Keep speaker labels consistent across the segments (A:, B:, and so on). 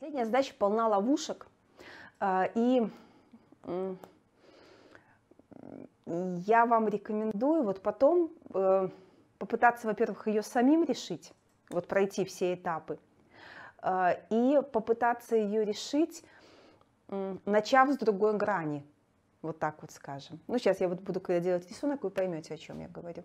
A: Последняя задача полна ловушек, и я вам рекомендую вот потом попытаться, во-первых, ее самим решить, вот пройти все этапы, и попытаться ее решить, начав с другой грани, вот так вот скажем. Ну, сейчас я вот буду, когда делать рисунок, вы поймете, о чем я говорю.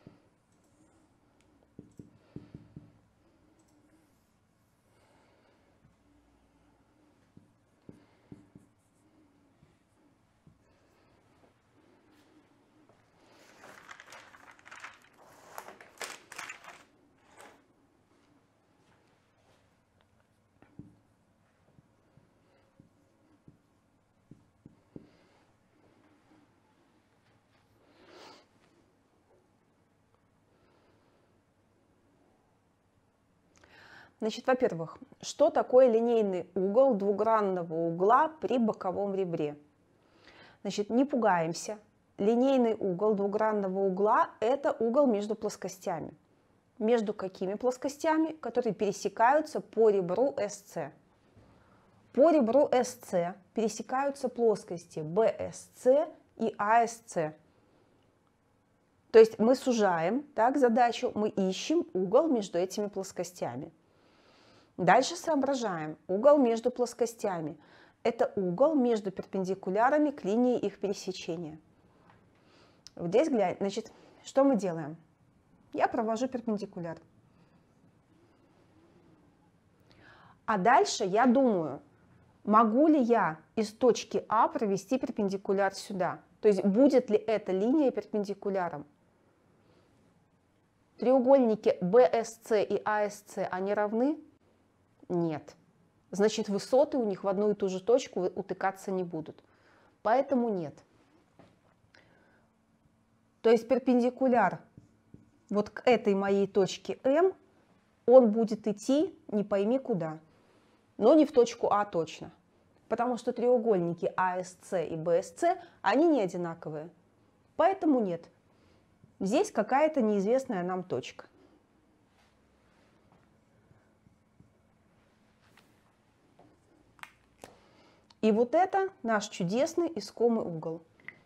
A: Значит, во-первых, что такое линейный угол двугранного угла при боковом ребре? Значит, не пугаемся. Линейный угол двугранного угла – это угол между плоскостями. Между какими плоскостями? Которые пересекаются по ребру SC. По ребру SC пересекаются плоскости BSC и ASC. То есть мы сужаем так, задачу, мы ищем угол между этими плоскостями. Дальше соображаем. Угол между плоскостями – это угол между перпендикулярами к линии их пересечения. Вот здесь глянь. Значит, что мы делаем? Я провожу перпендикуляр. А дальше я думаю, могу ли я из точки А провести перпендикуляр сюда? То есть будет ли эта линия перпендикуляром? Треугольники BSC и ASC, они равны? Нет. Значит, высоты у них в одну и ту же точку утыкаться не будут. Поэтому нет. То есть перпендикуляр вот к этой моей точке М, он будет идти не пойми куда, но не в точку А точно. Потому что треугольники ASC и BSC, они не одинаковые. Поэтому нет. Здесь какая-то неизвестная нам точка. И вот это наш чудесный искомый угол.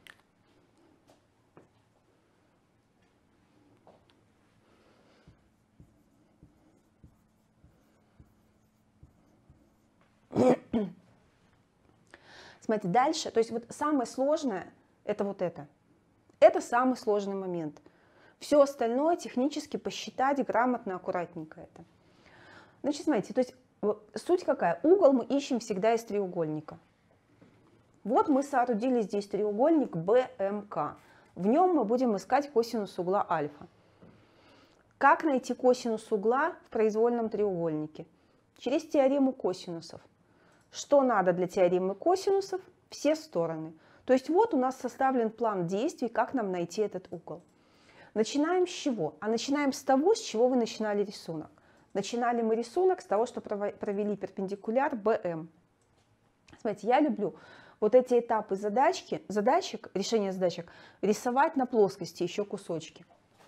A: Смотрите, дальше, то есть вот самое сложное – это вот это. Это самый сложный момент. Все остальное технически посчитать грамотно, аккуратненько это. Значит, смотрите, то есть суть какая? Угол мы ищем всегда из треугольника. Вот мы соорудили здесь треугольник BMK. В нем мы будем искать косинус угла альфа. Как найти косинус угла в произвольном треугольнике? Через теорему косинусов. Что надо для теоремы косинусов? Все стороны. То есть вот у нас составлен план действий, как нам найти этот угол. Начинаем с чего? А начинаем с того, с чего вы начинали рисунок. Начинали мы рисунок с того, что провели перпендикуляр BM. Смотрите, я люблю вот эти этапы задачек, решения задачек, рисовать на плоскости еще кусочки.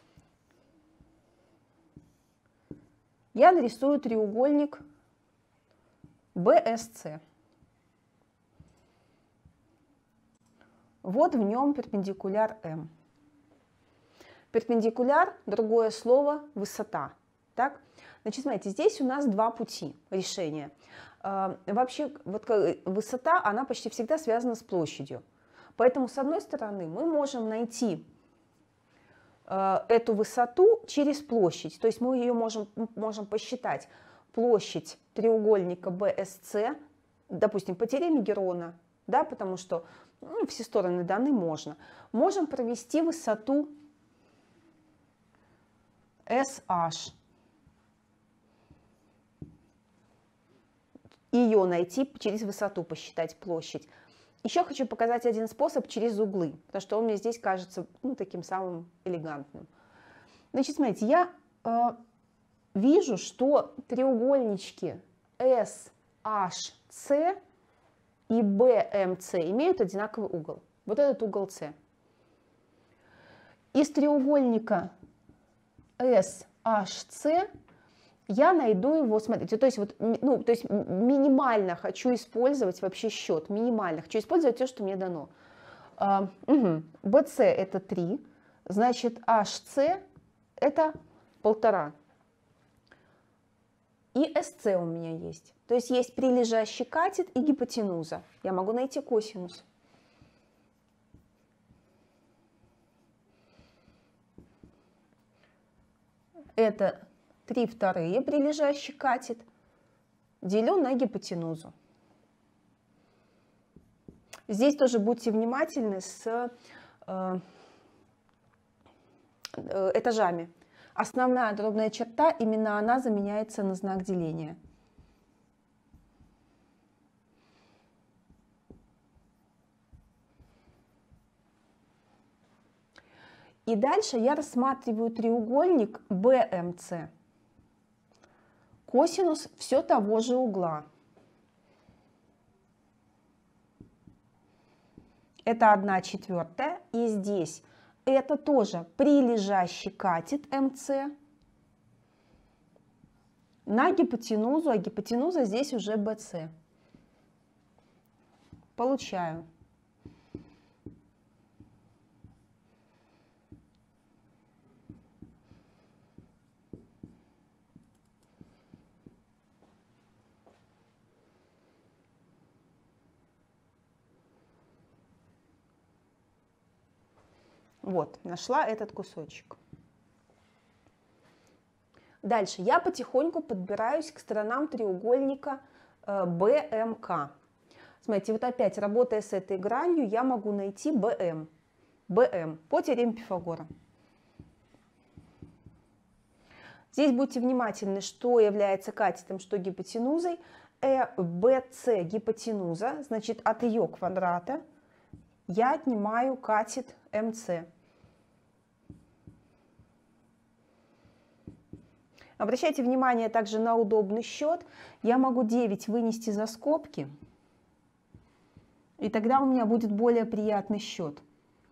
A: Я нарисую треугольник BSC. Вот в нем перпендикуляр М. Перпендикуляр, другое слово, высота. Так? Значит, смотрите, здесь у нас два пути решения. Вообще, вот высота, она почти всегда связана с площадью. Поэтому, с одной стороны, мы можем найти эту высоту через площадь. То есть мы ее можем посчитать. Площадь треугольника BSC, допустим, по теореме Герона, да, потому что все стороны даны, можно. Можем провести высоту SH. Ее найти, через высоту посчитать площадь. Еще хочу показать один способ через углы, потому что он мне здесь кажется таким самым элегантным. Значит, смотрите, я вижу, что треугольнички SHC и BMC имеют одинаковый угол. Вот этот угол С. Из треугольника SHC я найду его, смотрите, то есть, вот, ну, то есть минимально хочу использовать вообще счет, минимально хочу использовать все, что мне дано. BC это 3, значит HC это 1,5. И SC у меня есть. То есть есть прилежащий катет и гипотенуза. Я могу найти косинус. Это 3/2 прилежащий катет, делю на гипотенузу. Здесь тоже будьте внимательны с этажами. Основная дробная черта, именно она заменяется на знак деления. И дальше я рассматриваю треугольник BMC. Косинус все того же угла. Это 1/4. И здесь это тоже прилежащий катет МС на гипотенузу, а гипотенуза здесь уже BC. Получаю. Вот, нашла этот кусочек. Дальше я потихоньку подбираюсь к сторонам треугольника BMK. Смотрите, вот опять, работая с этой гранью, я могу найти BM по теореме Пифагора. Здесь будьте внимательны, что является катетом, что гипотенузой. BC гипотенуза, значит, от ее квадрата я отнимаю катет МС. Обращайте внимание также на удобный счет. Я могу 9 вынести за скобки, и тогда у меня будет более приятный счет.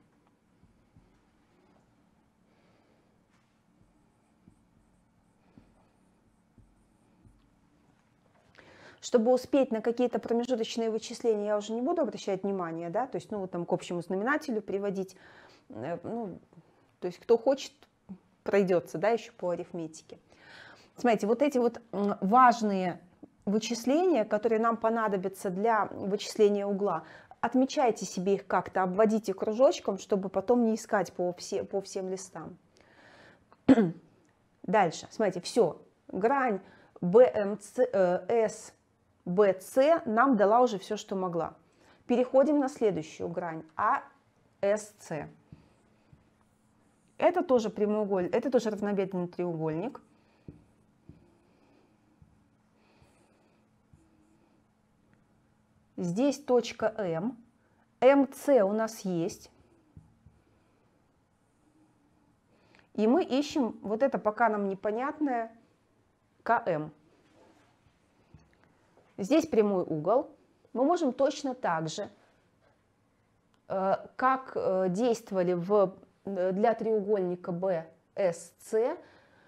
A: Чтобы успеть на какие-то промежуточные вычисления, я уже не буду обращать внимание, да, то есть, ну, вот там к общему знаменателю приводить, ну, то есть, кто хочет, пройдется, да, еще по арифметике. Смотрите, вот эти вот важные вычисления, которые нам понадобятся для вычисления угла, отмечайте себе их как-то, обводите кружочком, чтобы потом не искать по всем листам. Дальше, смотрите, все, грань BMC, SBC нам дала уже все, что могла. Переходим на следующую грань, ASC. Это тоже прямоугольник, это тоже равнобедренный треугольник. Здесь точка М. МС у нас есть. И мы ищем вот это пока нам непонятное КМ. Здесь прямой угол. Мы можем точно так же, как действовали для треугольника BSC,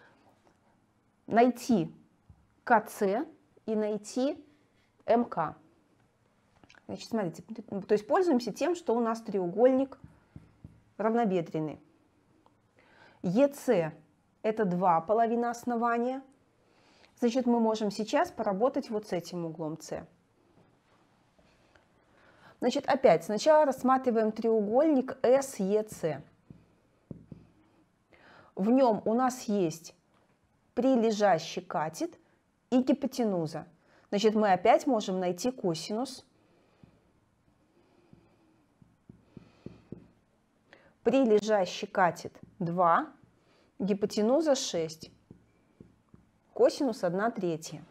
A: найти КС и найти МК. Значит, смотрите, то есть пользуемся тем, что у нас треугольник равнобедренный. ЕС это 2 половины основания. Значит, мы можем сейчас поработать вот с этим углом С. Значит, опять сначала рассматриваем треугольник СЕС. В нем у нас есть прилежащий катет и гипотенуза. Значит, мы опять можем найти косинус. Прилежащий катет 2, гипотенуза 6, косинус 1/3.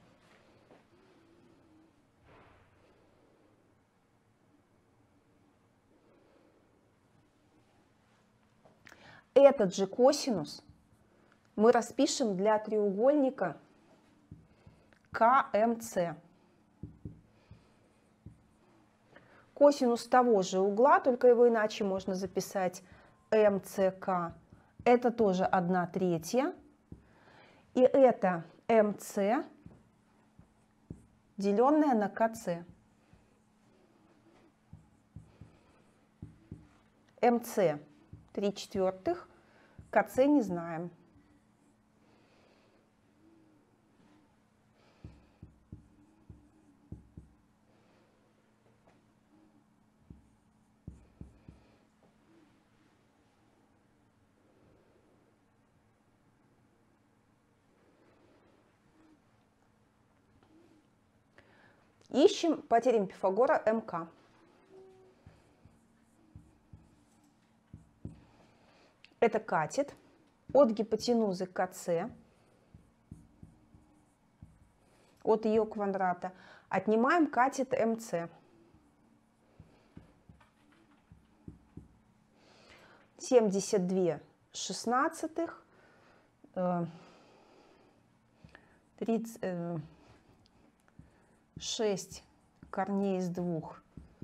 A: Этот же косинус мы распишем для треугольника КМЦ. Косинус того же угла, только его иначе можно записать МЦК, это тоже 1/3. И это МС, деленное на КС. МС 3/4, КС не знаем. Ищем по теореме Пифагора МК. Это катет от гипотенузы КС, от ее квадрата. Отнимаем катет МС. 72/16, 6 корней из 2.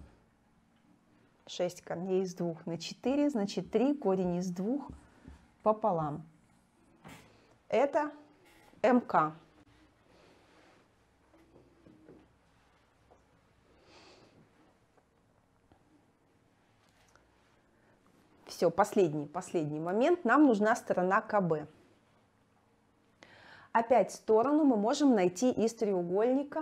A: 6 корней из 2 на 4, значит 3 корень из 2 пополам. Это МК. Все, последний момент. Нам нужна сторона КБ. Опять сторону мы можем найти из треугольника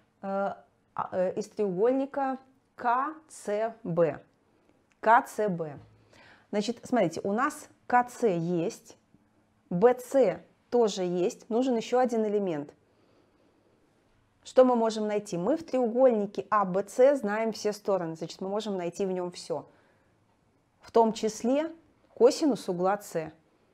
A: КЦБ. КЦБ. Значит, смотрите, у нас КЦ есть, БЦ тоже есть, нужен еще один элемент. Что мы можем найти? Мы в треугольнике АБЦ знаем все стороны, значит, мы можем найти в нем все. В том числе косинус угла С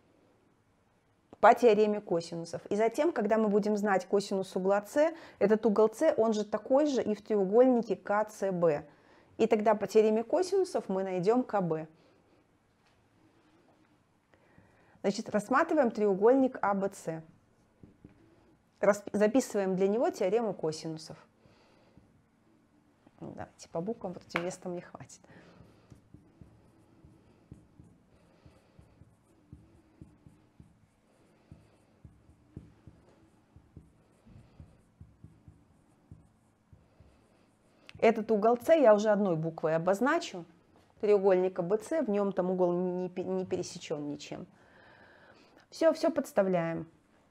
A: по теореме косинусов. И затем, когда мы будем знать косинус угла С, этот угол С, он же такой же и в треугольнике КЦБ. И тогда по теореме косинусов мы найдем КБ. Значит, рассматриваем треугольник АБЦ. Записываем для него теорему косинусов. Давайте по буквам, против места мне хватит. Этот угол С я уже одной буквой обозначу. Треугольника БЦ, в нем там угол не пересечен ничем. Все подставляем.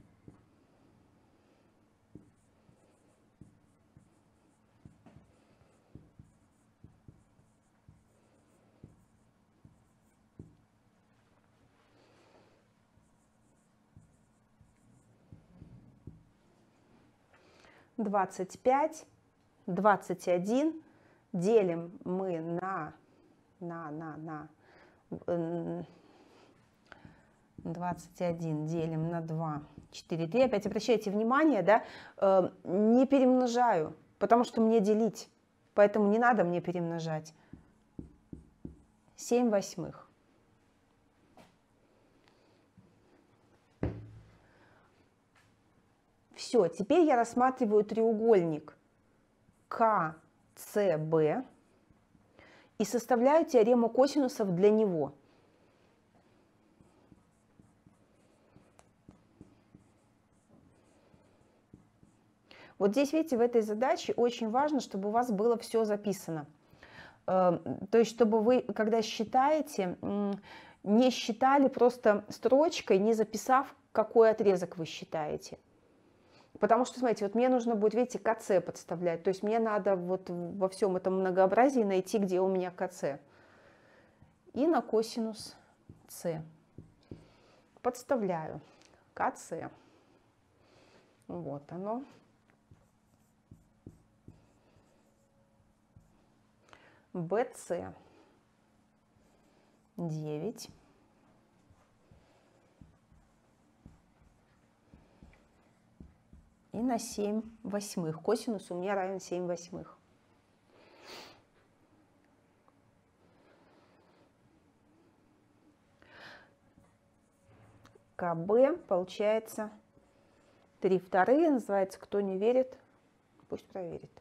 A: Двадцать 21 делим мы на 21 делим на 2, 4, 3. Опять обращайте внимание, да, не перемножаю, потому что мне делить, поэтому не надо мне перемножать. 7/8. Все, теперь я рассматриваю треугольник КЦБ и составляю теорему косинусов для него. Вот здесь, видите, в этой задаче очень важно, чтобы у вас было все записано. То есть, чтобы вы, когда считаете, не считали просто строчкой, не записав, какой отрезок вы считаете. Потому что, смотрите, вот мне нужно будет, видите, КЦ подставлять. То есть мне надо вот во всем этом многообразии найти, где у меня КЦ. И на косинус С подставляю КЦ. Вот оно. БЦ 9. И на 7/8. Косинус у меня равен 7/8. КБ получается 3/2. Называется, кто не верит, пусть проверит.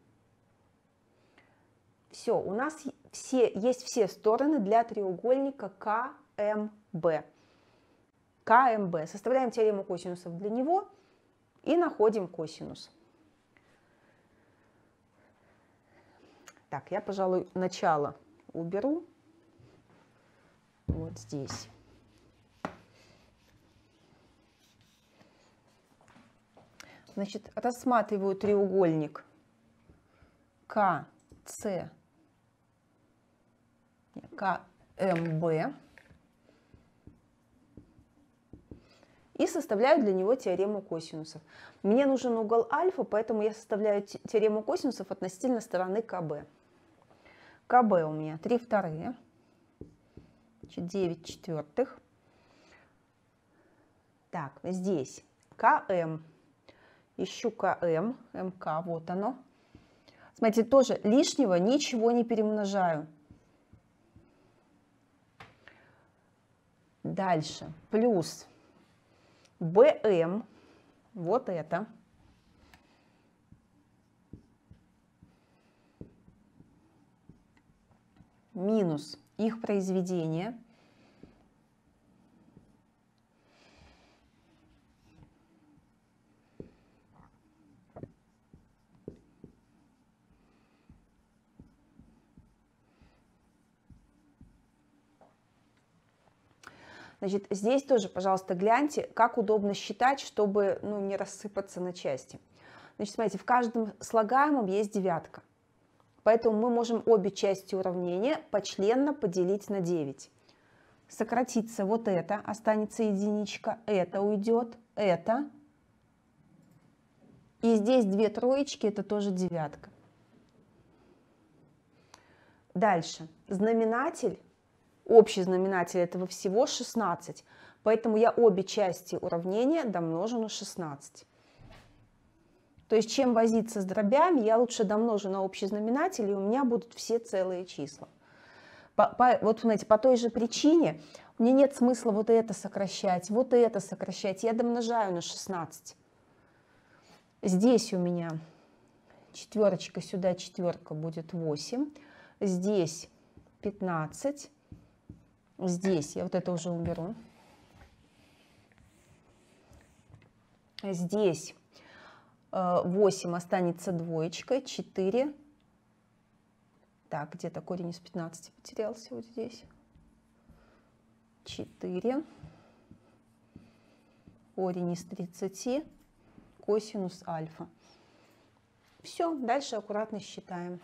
A: Все, у нас есть все стороны для треугольника КМБ. КМБ. Составляем теорему косинусов для него. и находим косинус. Так, я, пожалуй, начало уберу. Вот здесь. Значит, рассматриваю треугольник КМБ и составляю для него теорему косинусов. Мне нужен угол альфа, поэтому я составляю теорему косинусов относительно стороны КБ. КБ у меня 3/2, 9/4. Так, здесь КМ. Ищу КМ, МК, вот оно. Смотрите, тоже лишнего ничего не перемножаю. Дальше, плюс БМ, вот это. Минус их произведение. Значит, здесь тоже, пожалуйста, гляньте, как удобно считать, чтобы не рассыпаться на части. Значит, смотрите, в каждом слагаемом есть девятка. Поэтому мы можем обе части уравнения почленно поделить на 9. Сократится вот это, останется единичка, это уйдет, это. И здесь 2 троечки, это тоже девятка. Дальше. Знаменатель. Общий знаменатель этого всего 16, поэтому я обе части уравнения домножу на 16. То есть чем возиться с дробями, я лучше домножу на общий знаменатель, и у меня будут все целые числа. Вот смотрите, по той же причине мне нет смысла вот это сокращать, я домножаю на 16. Здесь у меня четверочка, сюда четверка будет 8, здесь 15. Здесь я вот это уже уберу. Здесь 8 останется двоечка, 4. Так, где-то корень из 15 потерялся вот здесь. 4. Корень из 30. Косинус альфа. Все, дальше аккуратно считаем.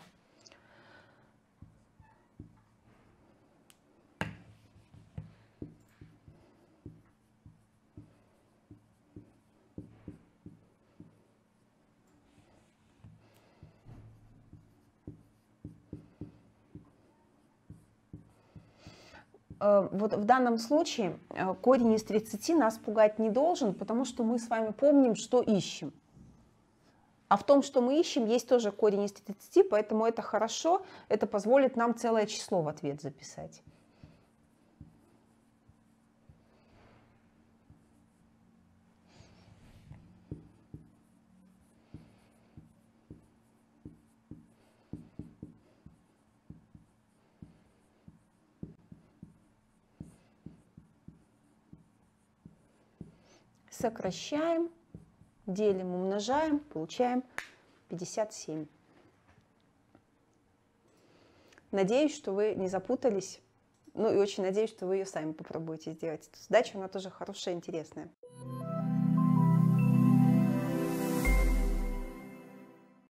A: Вот в данном случае корень из 30 нас пугать не должен, потому что мы с вами помним, что ищем. А в том, что мы ищем, есть тоже корень из 30, поэтому это хорошо, это позволит нам целое число в ответ записать. Сокращаем, делим, умножаем, получаем 57. Надеюсь, что вы не запутались. Ну и очень надеюсь, что вы ее сами попробуете сделать. Эту задачу, она тоже хорошая, интересная.